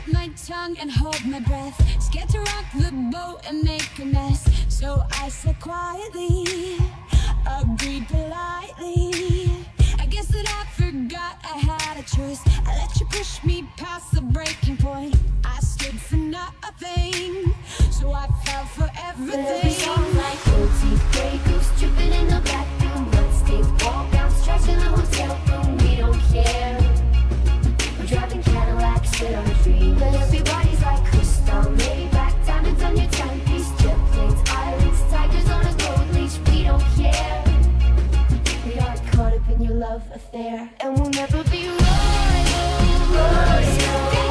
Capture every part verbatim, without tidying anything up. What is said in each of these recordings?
my tongue and hold my breath, scared to rock the boat and make a mess. So I said quietly, agreed politely. I guess that I forgot I had a choice. I let you push me past the breaking point. I stood for nothing, so I fell for everything. Song like old teeth, grey goose dripping in the bathroom, bloodstains, ball gowns, trash in the hotel room. We don't care. We're driving Cadillacs in our dreams, but everybody's like crystal, Maybach, diamonds on your timepiece, jet planes, islands, tigers on a gold leash. We don't care. We aren't caught up in your love affair, and we'll never be royal. royal.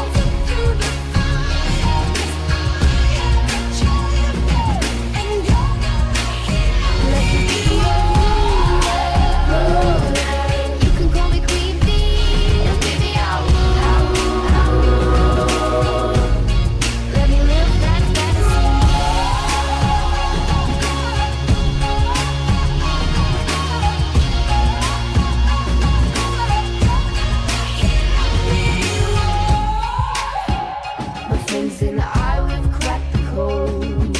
In the eye, we've cracked the code.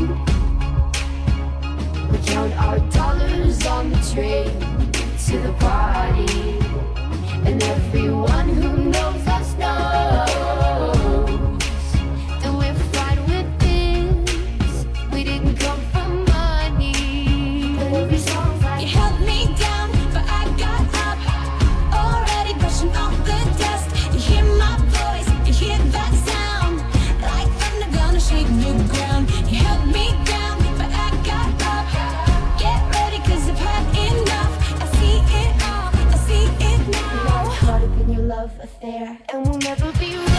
We count our dollars on the train to the party, and everyone who knows us knows that we're fine with this. We didn't come for money. But every song's like you held me down, but I got up, already brushing off the dust. You hear my voice, you hear that sound, like thunder gonna shake the ground. You held me down, but I got up. Get ready, cause I've had enough. I see it all, I see it we now. are caught up in your love affair, and we'll never be